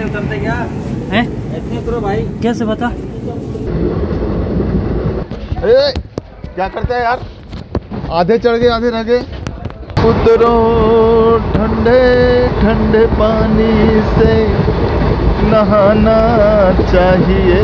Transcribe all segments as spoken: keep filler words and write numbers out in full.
उतरते क्या हैं? ऐसे करो भाई। कैसे बता? ए, क्या करते हैं यार? आधे चढ़ गए आधे रह गए। उतरो ठंडे ठंडे पानी से नहाना चाहिए।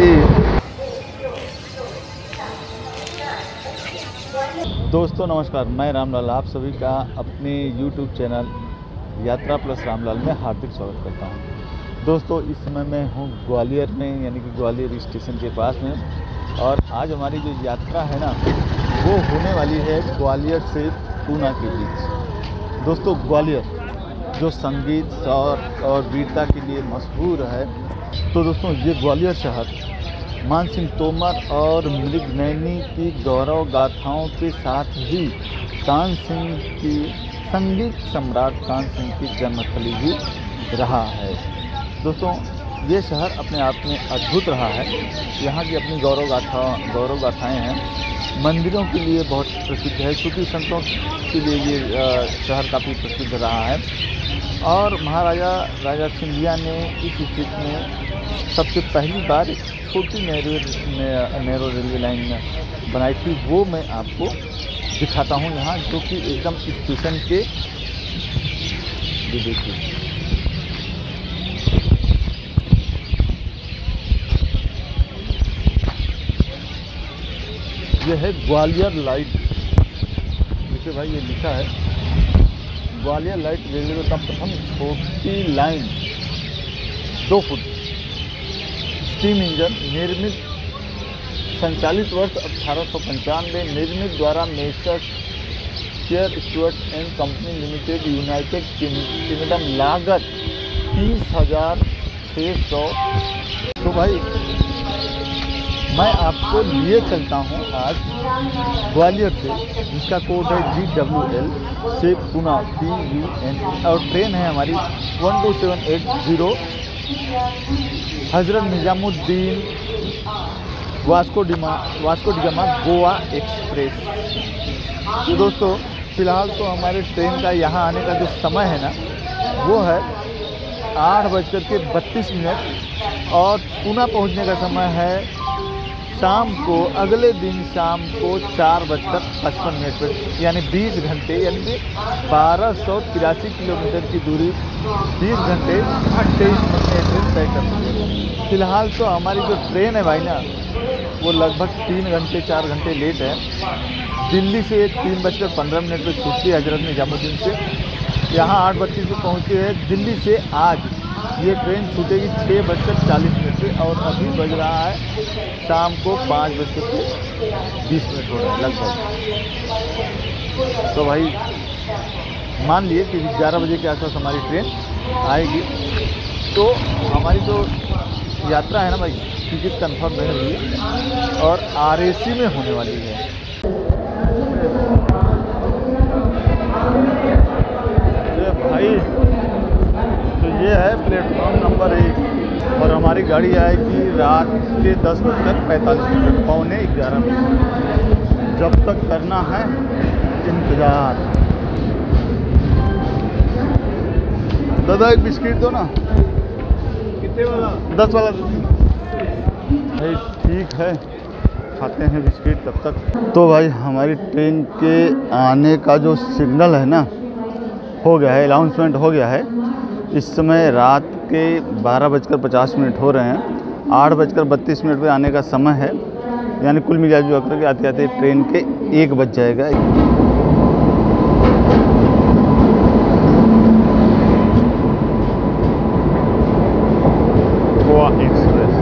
दोस्तों नमस्कार, मैं रामलाल आप सभी का अपने YouTube channel Yatra plus Ramlal में हार्दिक स्वागत करता हूं। दोस्तों इस समय मैं हूं ग्वालियर में, यानी कि ग्वालियर स्टेशन के पास में। और आज हमारी जो यात्रा है ना वो होने वाली है ग्वालियर से पूना के बीच। दोस्तों ग्वालियर जो संगीत और और वीरता के लिए मशहूर है, तो दोस्तों ये ग्वालियर शहर मान सिंह तोमर और मृगनयनी की गौरव गाथाओं के साथ ही कान सिंह की संगीत सम्राट कान सिंह की जन्मस्थली भी रहा है। दोस्तों ये शहर अपने आप में अद्भुत रहा है। यहाँ की अपनी गौरव गाथा गौरव गाथाएँ हैं। मंदिरों के लिए बहुत प्रसिद्ध है, क्योंकि संतों के लिए ये शहर काफ़ी प्रसिद्ध रहा है। और महाराजा राजा सिंधिया ने इस स्थिति में सबसे पहली बार छोटी नैरो नैरो रेलवे लाइन बनाई थी। वो मैं आपको दिखाता हूँ यहाँ, जो कि एकदम स्टेशन के ये देखिए, ये है ग्वालियर लाइट। देखिए भाई ये लिखा है ग्वालियर लाइट रेलवे का प्रथम छोटी लाइन दो फुट स्टीम इंजन निर्मित संचालित वर्ष अठारह सौ पंचानवे निर्मित द्वारा Messrs Kerr Stuart and Company Limited United Kingdom लागत तीस हजार छः सौ। तो भाई मैं आपको लिए चलता हूँ आज ग्वालियर से, जिसका कोड है जी डब्ल्यू एल से पूना पी यू एन, और ट्रेन है हमारी one two seven eight zero Hazrat Nizamuddin Vasco Dima Vasco da Gama Goa express. तो दोस्तों फ़िलहाल तो हमारे ट्रेन का यहाँ आने का जो समय है ना वो है आठ बजकर के बत्तीस मिनट और पूना पहुँचने का समय है शाम को, अगले दिन शाम को चार बजकर पचपन मिनट पर, यानी बीस घंटे, यानी कि बारह सौ तिरासी किलोमीटर की दूरी बीस घंटे अट्ठाईस मिनट में ट्रेन तय करती है। फिलहाल तो हमारी जो ट्रेन है भाई ना वो लगभग तीन घंटे चार घंटे लेट है। दिल्ली से तीन बजकर पंद्रह मिनट पर छूटती है हज़रत निजामुद्दीन से, यहाँ आठ बत्तीस में पहुँची है। दिल्ली से आज ये ट्रेन छूटेगी छः बजकर चालीस मिनट पे, और अभी बज रहा है शाम को पाँच बजकर के बीस मिनट हो रहा है लगभग। तो भाई मान लिए कि ग्यारह बजे के आसपास हमारी ट्रेन आएगी। तो हमारी जो यात्रा है ना भाई, टिकट कंफर्म नहीं हुई है और आर ए सी में होने वाली है। ये भाई तो ये है प्लेटफॉर्म नंबर एक, और हमारी गाड़ी आएगी रात के दस बजकर पैंतालीस मिनट, पौने ग्यारह मिनट। जब तक करना है इंतज़ार। दादा एक बिस्किट दो ना। कितने वाला? दस वाला दो। भाई ठीक है, खाते हैं बिस्किट तब तक। तो भाई हमारी ट्रेन के आने का जो सिग्नल है ना हो गया है, अनाउंसमेंट हो गया है। इस समय रात के बारह बजकर पचास मिनट हो रहे हैं। आठ बजकर बत्तीस मिनट पर आने का समय है, यानी कुल मिला जुला करके आते आते ट्रेन के एक बज जाएगा। गोवा एक्सप्रेस।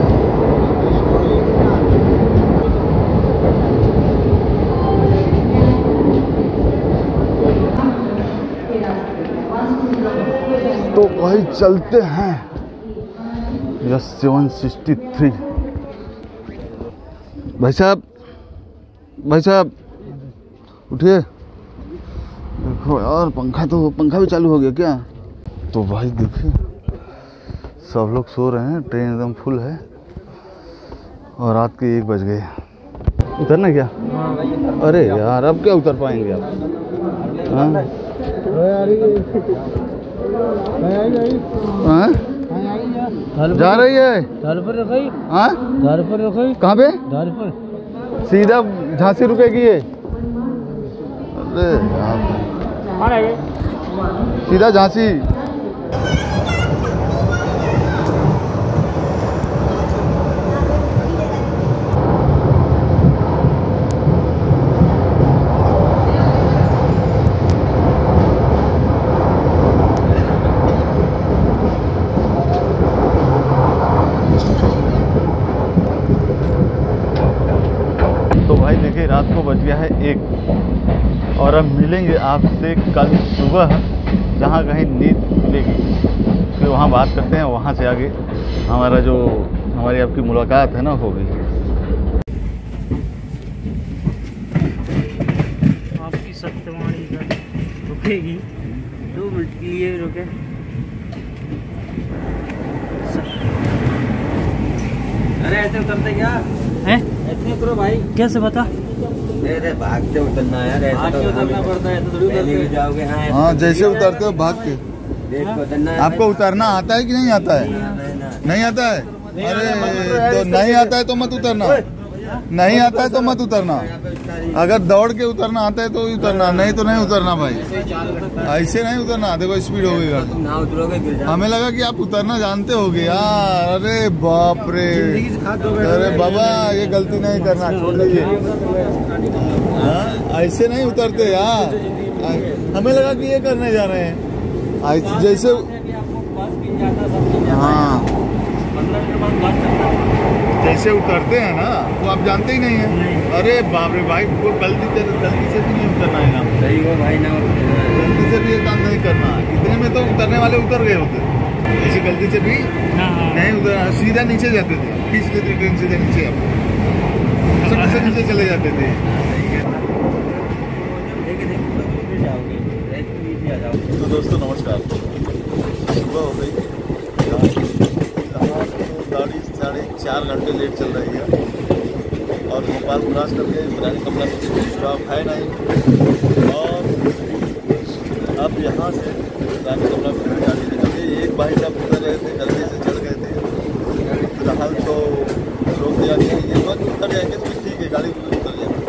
तो भाई चलते हैं। Yes seven sixty three. भाई साहब भाई साहब उठिए। देखो यार पंखा तो पंखा भी चालू हो गया क्या? तो भाई देखिए सब लोग सो रहे हैं, ट्रेन एकदम फुल है और रात के एक बज गए। उतरना क्या? अरे यार अब क्या उतर पाएंगे आप? हाँ जा रही है। घर पर रखी। हाँ घर पर रखी। कहाँ पे? घर पर। सीधा झांसी रुकेगी ये। अरे यार सीधा झांसी। तो भाई देखिए रात को बज गया है एक और अब मिलेंगे आपसे कल सुबह जहाँ कहीं नींद खुलेगी फिर वहाँ बात करते हैं। वहाँ से आगे हमारा जो हमारी आपकी मुलाकात है ना होगी। आपकी सत्यवाणी रुकेगी दो मिनट के लिए रुके। अरे ऐसे उतरते क्या है? ऐसे उतरो भाई। कैसे बता? अरे भागते उतरना यार, ऐसे तो उतरना पड़ता है। तो थोड़ी उतरते जाओगे। हाँ जैसे उतरते हो भाग के। आपको उतरना आता है कि नहीं आता है? नहीं आता है। अरे तो नहीं आता है तो मत उतरना। नहीं आता है तो मत उतरना। अगर दौड़ के उतरना आता है तो उतरना, नहीं तो नहीं उतरना भाई। ऐसे नहीं उतरना। देखो स्पीड हो गई। हमें लगा कि आप उतरना जानते होगे यार। अरे बाप रे। अरे बाबा ये गलती नहीं करना, छोड़ दीजिए। ऐसे नहीं उतरते यार। हमें लगा कि ये करने जा रहे हैं जैसे। हाँ जैसे उतरते हैं ना वो आप जानते ही नहीं है। अरे बाप रे भाई वो गलती से गलती से भी नहीं उतरना है ना। सही हो भाई ना, गलती से भी ये काम नहीं करना। इतने में तो उतरने वाले उतर गए होते। ऐसे गलती से भी नहीं उतर, सीधा नीचे जाते थे। खींच लेते ट्रेन सीधे नीचे। आप से नीचे चले जाते थे। तो दोस्तों नमस्कार। सुबह हो गई, गाड़ी साढ़े चार घंटे लेट चल रही है और भोपाल क्रॉस करके पुरानी कमला स्टॉप है नहीं। और अब यहाँ से पुरानी कमला गाड़ी निकली। एक भाई साहब उतर गए थे, गलती से चढ़ गए थे। फिलहाल तो रोक दिया गया। ये बात उतर जाएंगे तो ठीक है, गाड़ी उतर जाएगी।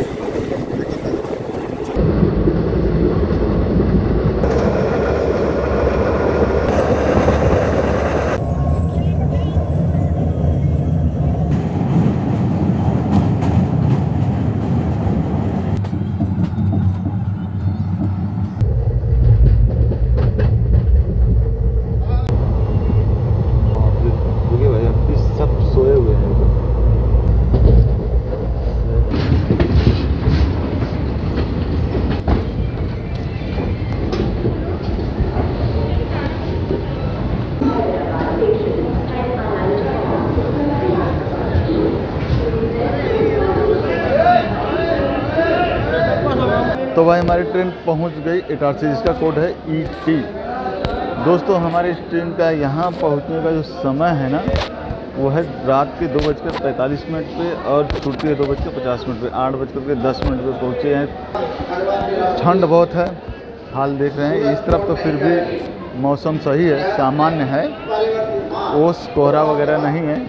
तो भाई हमारी ट्रेन पहुंच गई इटारसी, जिसका कोड है ई टी। दोस्तों हमारी इस ट्रेन का यहाँ पहुंचने का जो समय है ना वो है रात के दो बजकर पैंतालीस मिनट पे और छुट्टी है दो बजकर पचास मिनट पे। आठ बजकर के दस मिनट पे पहुँचे हैं। ठंड बहुत है, हाल देख रहे हैं। इस तरफ तो फिर भी मौसम सही है, सामान्य है, ओस कोहरा वगैरह नहीं है।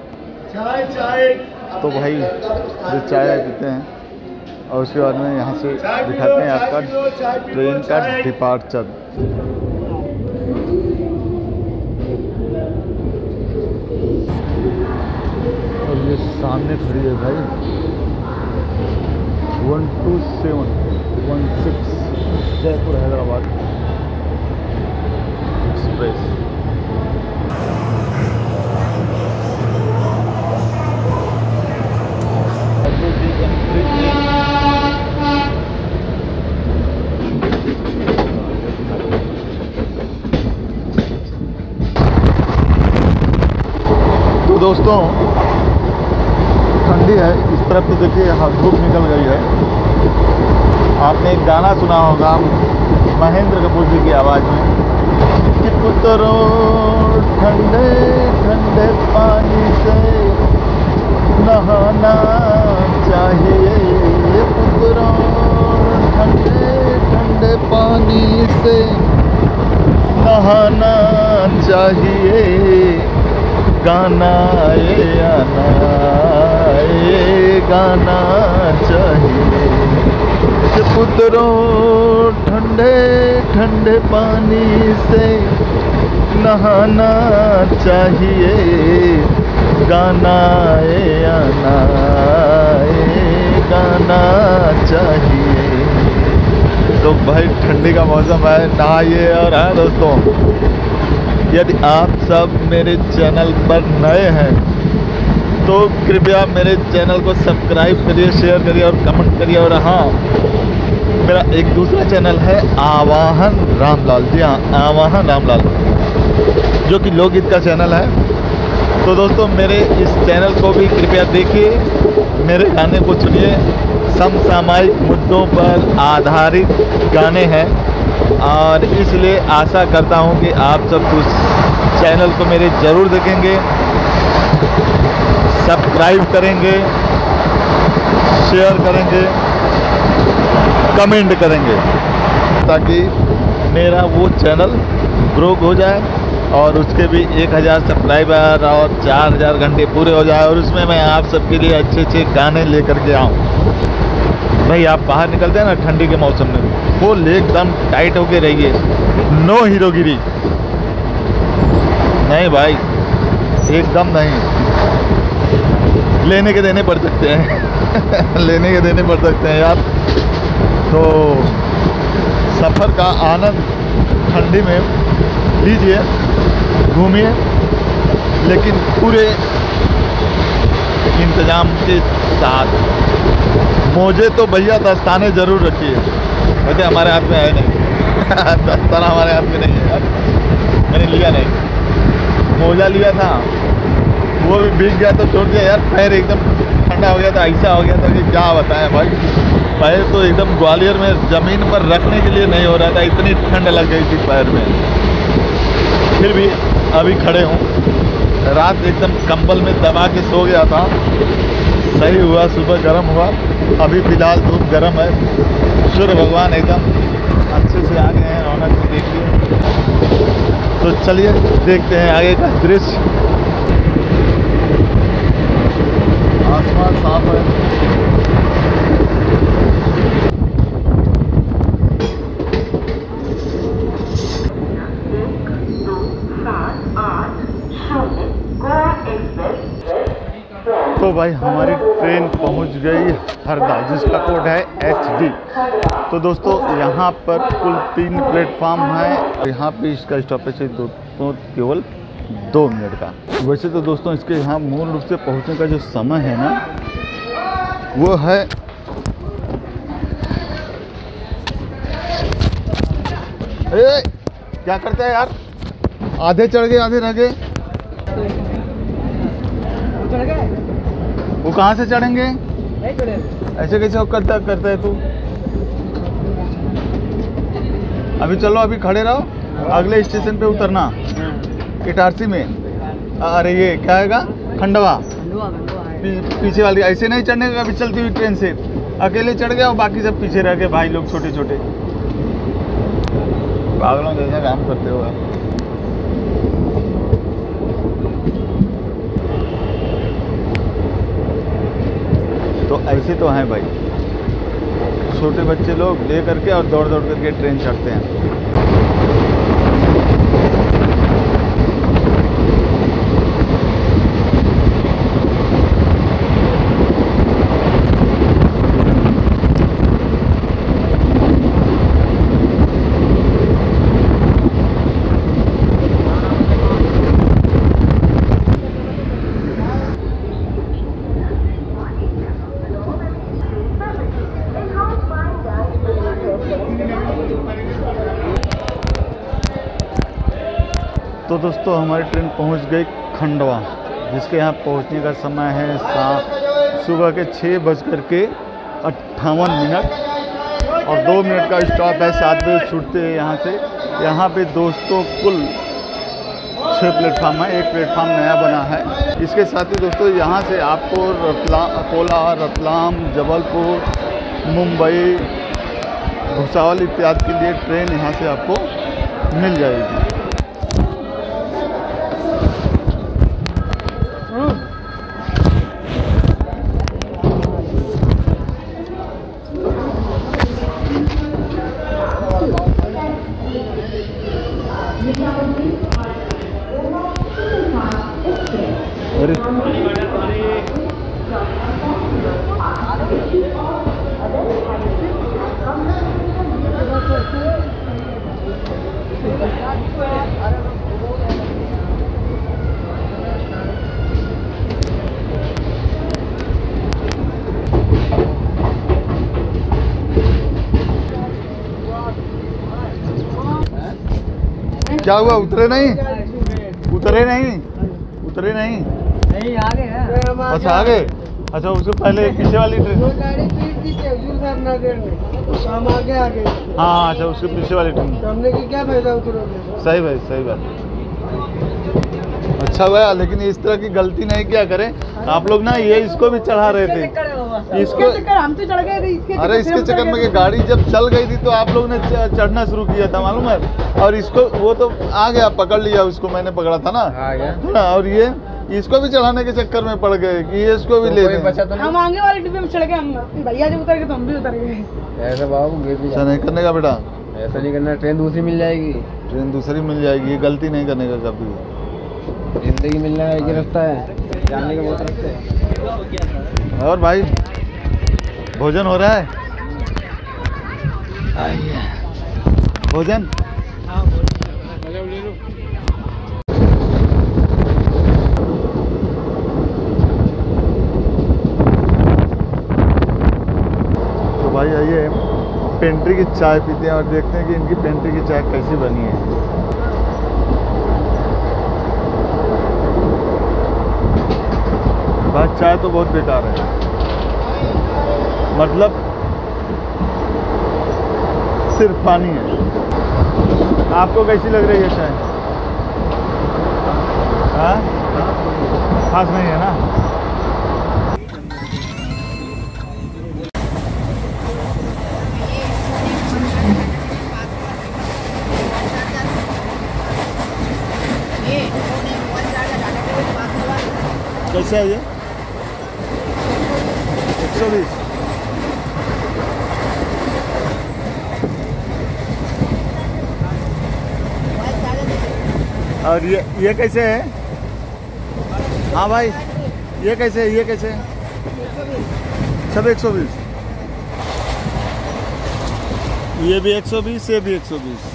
तो भाई जो चाय पीते हैं और उसके बाद में यहाँ से दिखाते हैं आपका ट्रेन का डिपार्चर। और ये सामने खड़ी है भाई one two seven one six Jaipur Hyderabad express. तो दोस्तों ठंडी है इस तरफ, तो देखिए धूप निकल गई है। आपने एक गाना सुना होगा महेंद्र कपूर जी की आवाज़ में कि पुत्रों ठंडे ठंडे पानी से नहाना चाहिए। पुत्रों ठंडे ठंडे पानी से नहाना चाहिए। गाना ये आना, ये गाना चाहिए कि पुत्रों ठंडे ठंडे पानी से नहाना चाहिए, गाना ये आना, ये गाना चाहिए। तो भाई ठंडी का मौसम है, नहाइए। और हाँ दोस्तों, यदि आप सब मेरे चैनल पर नए हैं तो कृपया मेरे चैनल को सब्सक्राइब करिए, शेयर करिए और कमेंट करिए। और हाँ, मेरा एक दूसरा चैनल है आवाहन रामलाल, जी हाँ आवाहन रामलाल, जो कि लोकगीत का चैनल है। तो दोस्तों मेरे इस चैनल को भी कृपया देखिए, मेरे गाने को सुनिए। समसामयिक मुद्दों पर आधारित गाने हैं और इसलिए आशा करता हूं कि आप सब उस चैनल को मेरे ज़रूर देखेंगे, सब्सक्राइब करेंगे, शेयर करेंगे, कमेंट करेंगे, ताकि मेरा वो चैनल ग्रो हो जाए और उसके भी एक हज़ार सब्सक्राइबर और चार हज़ार घंटे पूरे हो जाए और उसमें मैं आप सबके लिए अच्छे अच्छे गाने लेकर के आऊँ। भाई आप बाहर निकलते हैं ना ठंडी के मौसम में, फुल एकदम टाइट होके रहिए, नो हीरोगिरी, नहीं भाई एकदम नहीं, लेने के देने पड़ सकते हैं लेने के देने पड़ सकते हैं यार। तो सफ़र का आनंद ठंडी में लीजिए, घूमिए, लेकिन पूरे इंतजाम के साथ। मोजे तो भैया दस्ताने ज़रूर रखिए, वैसे हमारे हाथ में है नहीं दस्ताना हमारे हाथ में नहीं है यार, मैंने लिया नहीं। मोजा लिया था, वो भी भीग गया तो छोड़ दिया यार, पैर एकदम ठंडा हो गया था, ऐसा हो गया था कि क्या बताएं भाई। पैर तो एकदम ग्वालियर में ज़मीन पर रखने के लिए नहीं हो रहा था, इतनी ठंड लग गई थी पैर में। फिर भी अभी खड़े हूँ, रात एकदम कंबल में दबा के सो गया था, सही हुआ, सुबह गर्म हुआ। अभी फ़िलहाल धूप गर्म है, सूर्य भगवान एकदम अच्छे से आ गए हैं, रौनक भी देखिए। तो चलिए देखते हैं आगे का दृश्य। आसमान साफ है। तो भाई हमारी ट्रेन पहुंच गई हरदा, जिसका कोड है एच डी। तो दोस्तों यहाँ पर कुल तीन प्लेटफार्म है, यहाँ पे इसका स्टॉपेज है दोस्तों केवल दो मिनट का। वैसे तो दोस्तों इसके यहाँ मूल रूप से पहुँचने का जो समय है ना, वो है ए, क्या करते हैं यार, आधे चढ़ गए आधे रह गए। वो कहाँ से चढ़ेंगे, ऐसे कैसे करता करता है तू। अभी चलो, अभी खड़े रहो, अगले स्टेशन पे उतरना इटारसी में। अरे ये क्या हैगा, खंडवा, पी, पीछे वाली ऐसे नहीं चढ़ने का। अभी चलती हुई ट्रेन से अकेले चढ़ गया और बाकी सब पीछे रह गए भाई लोग, छोटे छोटे पागलों जैसा काम करते हो आप। तो ऐसे तो हैं भाई छोटे बच्चे लोग ले करके और दौड़ दौड़ करके ट्रेन चढ़ते हैं। तो दोस्तों हमारी ट्रेन पहुंच गई खंडवा, जिसके यहाँ पहुंचने का समय है सात सुबह के छः बज कर के अट्ठावन मिनट और दो मिनट का स्टॉप है, सात बजे छूटते हैं यहाँ से। यहाँ पे दोस्तों कुल छः प्लेटफार्म है, एक प्लेटफार्म नया बना है। इसके साथ ही दोस्तों यहाँ से आपको रतलाम, अकोला, रतलाम, जबलपुर, मुंबई, भुसावल इत्यादि के लिए ट्रेन यहाँ से आपको मिल जाएगी। क्या हुआ, उतरे नहीं? उतरे नहीं? उतरे नहीं? नहीं आ गए, बस आ गए। अच्छा, उससे पहले पीछे वाली ट्रेन? हम आगे आ गए। हाँ, अच्छा, उसके पीछे वाली ट्रेन। हमने की क्या फायदा उतरोगे? सही बात, सही बात। अच्छा भैया, लेकिन इस तरह की गलती नहीं किया करें आप लोग ना। ये इसको भी चढ़ा रहे थे, इसको हम तो चढ़ गए थे। अरे इसके चक्कर में कि गाड़ी जब चल गई थी तो आप लोग ने चढ़ना शुरू किया था, मालूम है? और इसको वो तो आ गया, पकड़ लिया उसको, मैंने पकड़ा था ना, आ गया ना। और ये इसको भी चढ़ाने के चक्कर में पड़ गए कि ये इसको भी ले लें। तो हम आगे वाले डिब्बे में चढ़ गए, हम भैया जब उतर गए तो हम भी उतर गए। ऐसा बाबू ऐसा नहीं करने का बेटा, ऐसा नहीं करना। ट्रेन दूसरी मिल जाएगी, ट्रेन दूसरी मिल जाएगी। ये गलती नहीं करने का कभी। जिंदगी मिलना है, एक ही रास्ता है, जाने का बहुत रास्ते हैं। और भाई भोजन हो रहा है? आइए भोजन। तो भाई आइए पेंट्री की चाय पीते हैं और देखते हैं कि इनकी पेंट्री की चाय कैसी बनी है। भाई चाय तो बहुत बेकार है, मतलब सिर्फ पानी है। आपको कैसी लग रही है चाय? हाँ, खास नहीं है ना? कैसा है ये? एक सौ बीस। और ये ये कैसे है? हाँ भाई, ये कैसे है? ये कैसे है? सब एक सौ बीस। ये भी एक सौ बीस, ये भी एक सौ बीस।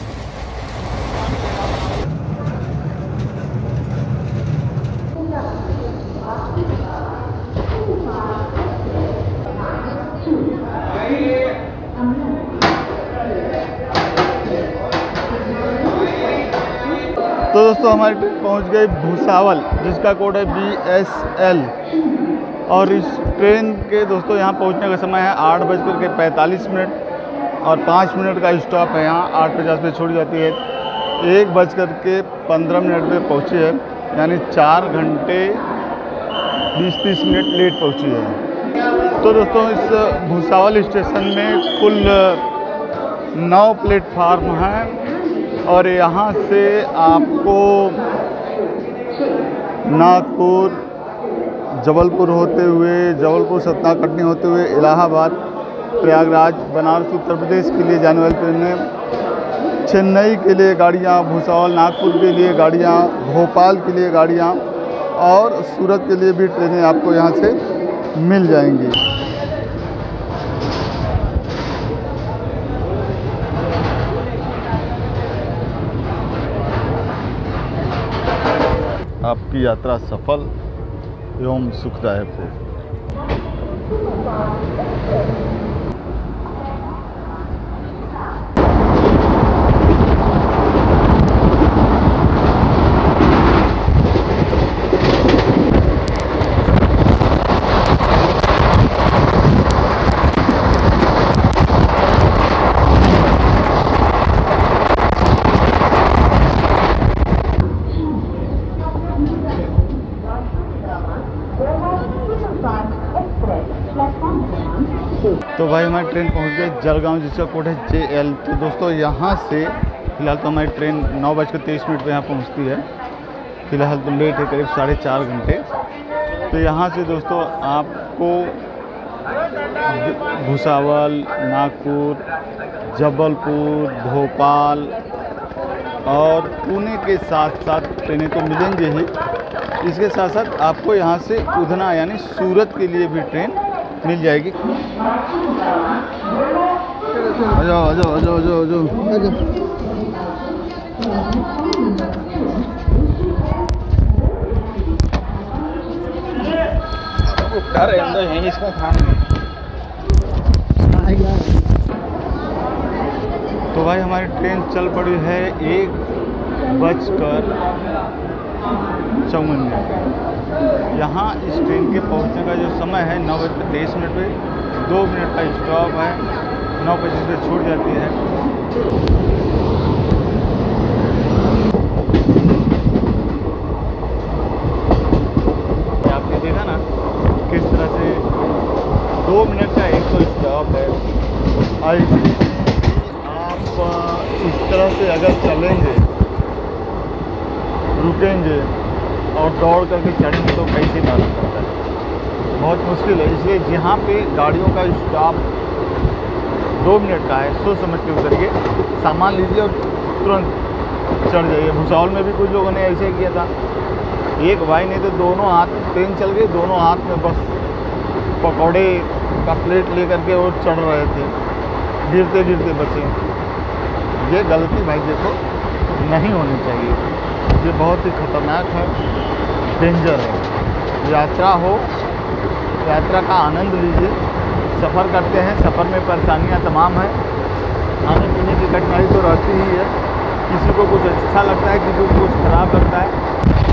तो दोस्तों हमारी ट्रेन पहुंच गई भूसावल, जिसका कोड है बी एस एल। और इस ट्रेन के दोस्तों यहाँ पहुंचने का समय है आठ बजकर के पैंतालीस मिनट और पाँच मिनट का स्टॉप है यहाँ। आठ पचास पे छोड़ी जाती है, एक बजकर के पंद्रह मिनट में पहुँची है, यानी चार घंटे बीस तीस मिनट लेट पहुँची है। तो दोस्तों इस भूसावल स्टेशन में कुल नौ प्लेटफार्म हैं और यहाँ से आपको नागपुर, जबलपुर होते हुए, जबलपुर सतना कटनी होते हुए इलाहाबाद, प्रयागराज, बनारस उत्तर प्रदेश के लिए जाने वाली ट्रेनें, चेन्नई के लिए गाड़ियाँ, भुसावल नागपुर के लिए गाड़ियाँ, भोपाल के लिए गाड़ियाँ और सूरत के लिए भी ट्रेनें आपको यहाँ से मिल जाएंगी। आपकी यात्रा सफल एवं सुखदायक हो। तो भाई हमारी ट्रेन पहुंच गई जलगांव, जिसका कोड है जे एल। तो दोस्तों यहाँ से फ़िलहाल तो हमारी ट्रेन नौ बजकर तेईस मिनट पर यहाँ पहुँचती है। फ़िलहाल तो लेट है करीब साढ़े चार घंटे। तो यहाँ से दोस्तों आपको भुसावल, नागपुर, जबलपुर, भोपाल और पुणे के साथ साथ ट्रेनें तो मिलेंगे ही, इसके साथ साथ आपको यहाँ से उधना यानी सूरत के लिए भी ट्रेन मिल जाएगी। आ जाओ आ जाओ आ जाओ आ जाओ आ जाओ। डर अंदर है इसका खाने। तो भाई हमारी ट्रेन चल पड़ी है एक बजकर चौवन मिनट। यहाँ इस ट्रेन के पहुँचने का जो समय है नौ बज कर तेईस मिनट पे, दो मिनट का स्टॉप है, नौ बजे से छूट जाती है। आपने देखा ना किस तरह से दो मिनट का एक तो स्टॉप है। और आप इस तरह से अगर चलेंगे, रुकेंगे और दौड़ करके चढ़ेंगे तो कैसे मालूम पड़ता है, बहुत मुश्किल है। इसलिए जहाँ पे गाड़ियों का स्टॉप दो मिनट का है, सोच समझ के उतरिए, सामान लीजिए और तुरंत चढ़ जाइए। भुसावल में भी कुछ लोगों ने ऐसे किया था, एक भाई नहीं तो दोनों हाथ में ट्रेन चल गई, दोनों हाथ में बस पकौड़े का प्लेट ले करके वो चढ़ रहे थे, गिरते गिरते बचे। ये गलती भाई देखो नहीं होनी चाहिए, ये बहुत ही खतरनाक है, डेंजर है। यात्रा हो, यात्रा का आनंद लीजिए। सफ़र करते हैं, सफ़र में परेशानियां तमाम हैं, खाने पीने की कठिनाई तो रहती ही है। किसी को कुछ अच्छा लगता है, किसी को कुछ ख़राब लगता है।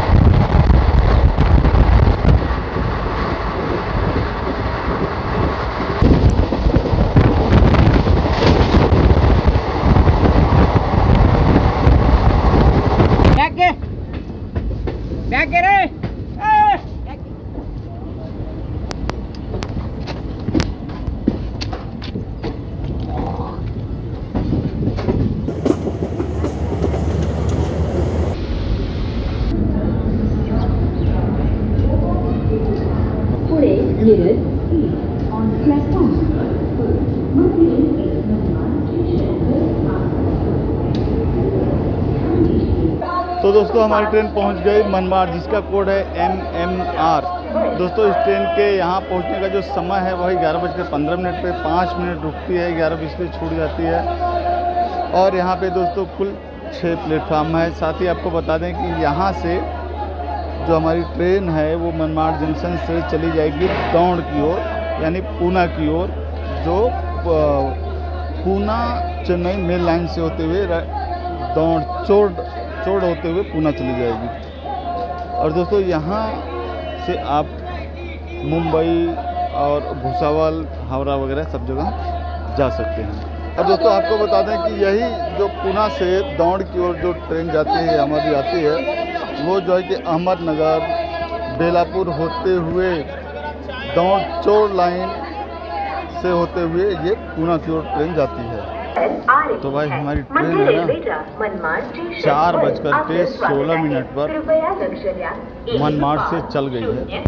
तो दोस्तों हमारी ट्रेन पहुंच गई मनमाड़, जिसका कोड है एम एम आर। दोस्तों इस ट्रेन के यहाँ पहुंचने का जो समय है वही ग्यारह बजकर पंद्रह मिनट पे पाँच मिनट रुकती है, ग्यारह बीस पे छूट जाती है। और यहाँ पे दोस्तों कुल छः प्लेटफार्म है। साथ ही आपको बता दें कि यहाँ से जो हमारी ट्रेन है वो मनमाड़ जंक्शन से चली जाएगी दौड़ की ओर, यानी पूना की ओर, जो पूना चेन्नई मेन लाइन से होते हुए दौड़ चोड़ चोड़ होते हुए पूना चली जाएगी। और दोस्तों यहाँ से आप मुंबई और भुसावल, हावड़ा वगैरह सब जगह जा सकते हैं। और दोस्तों आपको बता दें कि यही जो पूना से दौड़ की ओर जो ट्रेन जाती है हमारी आती है, वो जो है कि अहमदनगर, बेलापुर होते हुए दौड़ चोड़ लाइन से होते हुए ये पूना की ओर ट्रेन जाती है। तो भाई हमारी ट्रेन है ना चार बजकर के सोलह मिनट पर मनमाड़ से चल गई है।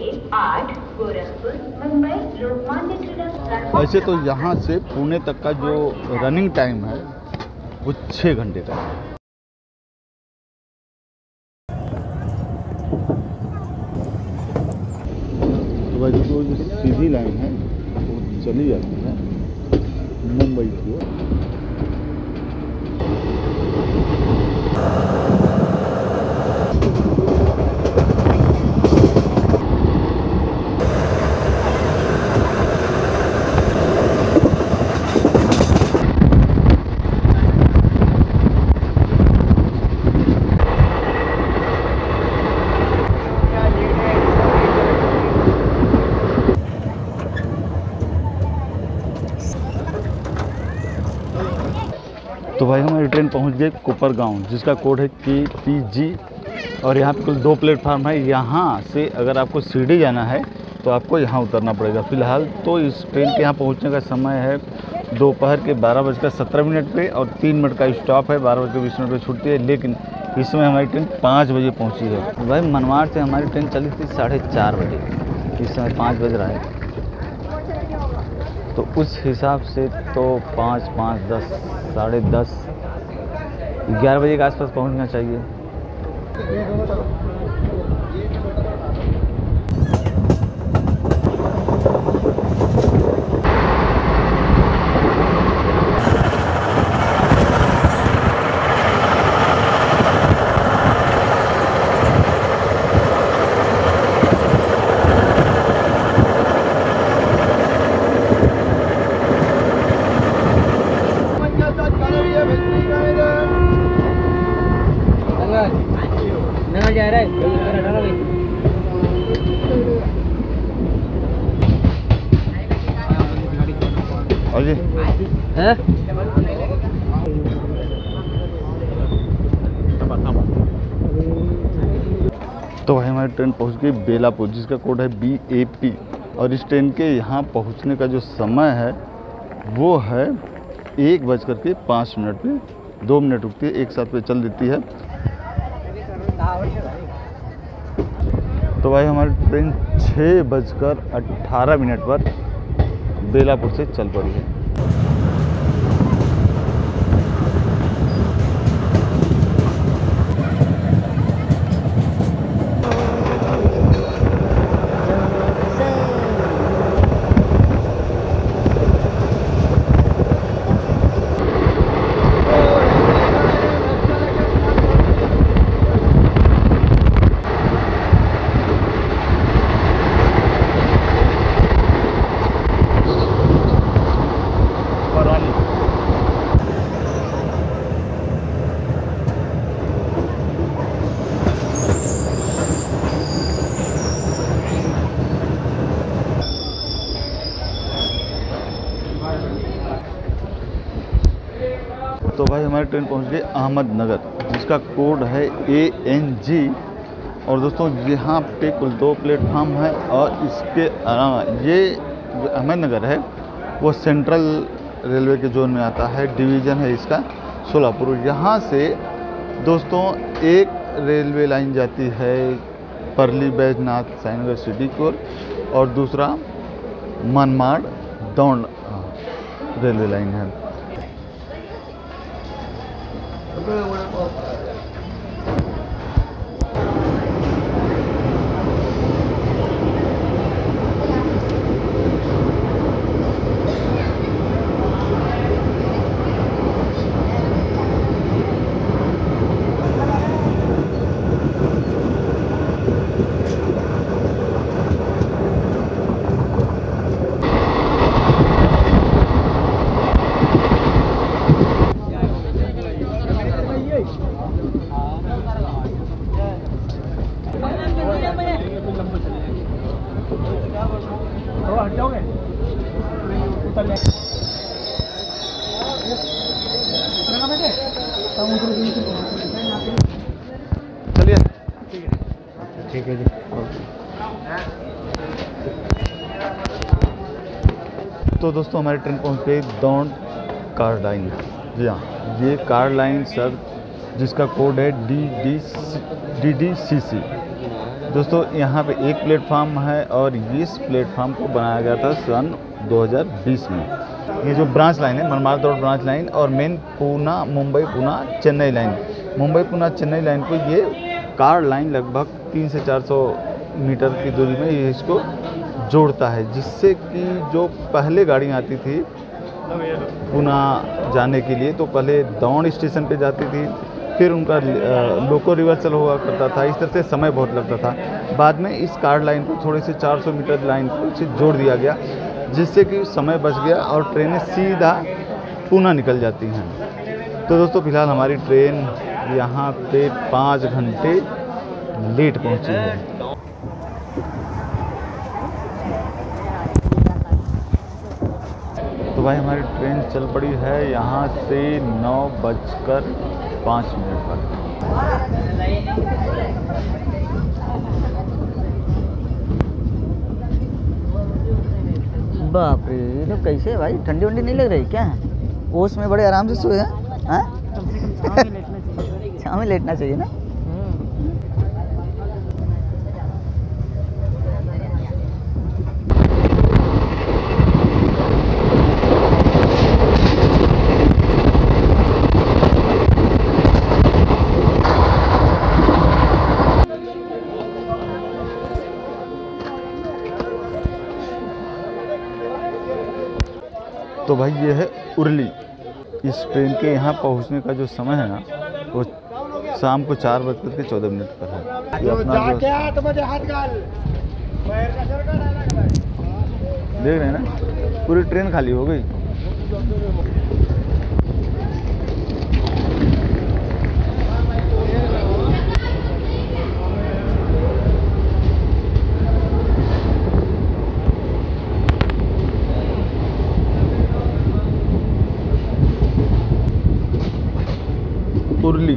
वैसे तो यहाँ से पुणे तक का जो रनिंग टाइम है वो छः घंटे का है। तो भाई जो सीधी लाइन है वो चली जाती है मुंबई की ओर। तो भाई हमारी ट्रेन पहुंच गई कोपरगांव, जिसका कोड है के पी जी। और यहाँ पे कुल दो प्लेटफार्म है। यहाँ से अगर आपको सीढ़ी जाना है तो आपको यहाँ उतरना पड़ेगा। फ़िलहाल तो इस ट्रेन के यहाँ पहुँचने का समय है दोपहर के बारह बजकर सत्रह मिनट पे और तीन मिनट का स्टॉप है, बारह बजकर बीस मिनट पे छूटती है। लेकिन इस समय हमारी ट्रेन पाँच बजे पहुँची है। तो भाई मनमाड़ से हमारी ट्रेन चली थी साढ़े चार बजे, इस समय पाँच बज रहा है। तो उस हिसाब से तो पाँच पाँच दस साढ़े दस ग्यारह बजे के आसपास पहुंचना चाहिए। माल जा रहा है। और जी हैं? तो भाई हमारी ट्रेन पहुंच गई बेलापुर, जिसका कोड है बी ए पी। और इस ट्रेन के यहाँ पहुंचने का जो समय है वो है एक बज कर के पाँच मिनट पे, दो मिनट रुकती है, एक साथ पे चल देती है। तो भाई हमारी ट्रेन छः बजकर अट्ठारह मिनट पर बेलापुर से चल पड़ी है। तो भाई हमारी ट्रेन पहुंच गई अहमदनगर, जिसका कोड है ए एन जी। और दोस्तों यहाँ पे कुल दो प्लेटफार्म है, और इसके अलावा ये जो अहमदनगर है वो सेंट्रल रेलवे के जोन में आता है। डिवीज़न है इसका सोलापुर। यहाँ से दोस्तों एक रेलवे लाइन जाती है परली बैजनाथ साईनगर सिटी को, और दूसरा मनमाड़ दौंड रेलवे लाइन है। चलिए ठीक है जी। तो दोस्तों हमारी ट्रेन पहुंच गई दौंड कार लाइन। जी हाँ, ये कार लाइन सर, जिसका कोड है D D D D C C. दोस्तों यहाँ पे एक प्लेटफार्म है, और इस प्लेटफार्म को बनाया गया था सन दो हज़ार बीस में। ये जो ब्रांच लाइन है मनमाड़ दौड़ ब्रांच लाइन, और main Poona Mumbai Poona Chennai line, Mumbai Poona Chennai line को ये कार लाइन लगभग तीन से चार सौ मीटर की दूरी में ये इसको जोड़ता है, जिससे कि जो पहले गाड़ियाँ आती थी पूना जाने के लिए तो पहले दौंड स्टेशन पे जाती थी, फिर उनका लोको रिवर्सल हुआ करता था। इस तरह से समय बहुत लगता था। बाद में इस कार लाइन को थोड़े से चार सौ मीटर लाइन को से जोड़ दिया गया, जिससे कि समय बच गया और ट्रेनें सीधा पूना निकल जाती हैं। तो दोस्तों फिलहाल हमारी ट्रेन यहाँ पे पाँच घंटे लेट पहुँची है। तो भाई हमारी ट्रेन चल पड़ी है यहाँ से नौ बजकर पाँच मिनट पर। बाप रे, ये लोग कैसे है भाई? ठंडी वंडी नहीं लग रही क्या? ओस में बड़े आराम से सोए हैं। छाँव में लेटना चाहिए ना। तो भाई ये है उरली। इस ट्रेन के यहाँ पहुँचने का जो समय है ना वो शाम को चार बज कर के चौदह मिनट पर है। ये अपना जो देख रहे हैं ना, पूरी ट्रेन खाली हो गई। कुर्ली।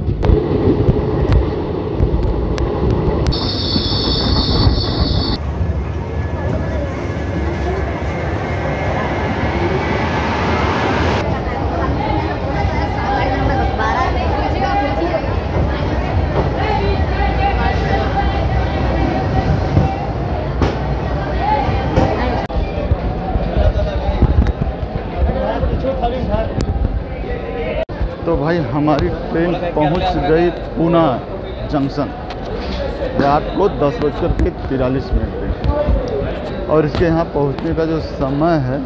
तो भाई हमारी ट्रेन पहुंच गई पूना जंक्शन रात को दस बजकर के तिरालीस मिनट पे, और इसके यहाँ पहुंचने का जो समय है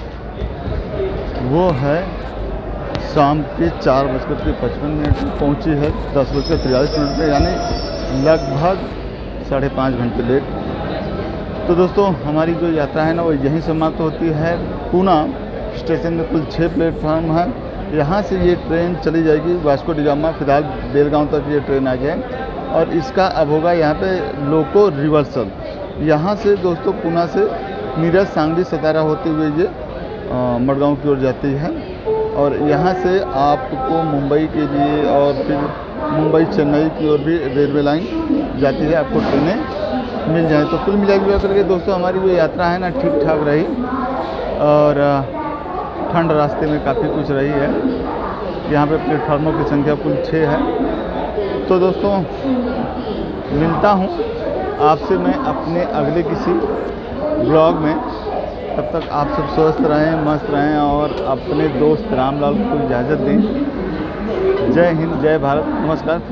वो है शाम के चार बजकर के पचपन मिनट में पहुँची है, दस बजकर तिरालीस मिनट में, यानी लगभग साढ़े पाँच घंटे लेट। तो दोस्तों हमारी जो यात्रा है ना वो यहीं समाप्त होती है। पूना स्टेशन में कुल छः प्लेटफार्म है। यहाँ से ये ट्रेन चली जाएगी वास्को डी गामा, फिलहाल बेलगांव तक ये ट्रेन आ गया है, और इसका अब होगा यहाँ पे लोको रिवर्सल। यहाँ से दोस्तों पूना से नीरज, सांगली, सतारा होते हुए ये मडगांव की ओर जाती है, और यहाँ से आपको मुंबई के लिए और फिर मुंबई चेन्नई की ओर भी रेलवे लाइन जाती है, आपको ट्रेनें मिल जाए। तो कुल मिला जुला करके दोस्तों हमारी जो यात्रा है ना ठीक ठाक रही, और ठंड रास्ते में काफ़ी कुछ रही है। यहाँ पे प्लेटफार्मों की संख्या कुल छः है। तो दोस्तों मिलता हूँ आपसे मैं अपने अगले किसी ब्लॉग में। तब तक आप सब स्वस्थ रहें, मस्त रहें, और अपने दोस्त रामलाल को इजाज़त दें। जय हिंद, जय भारत, नमस्कार।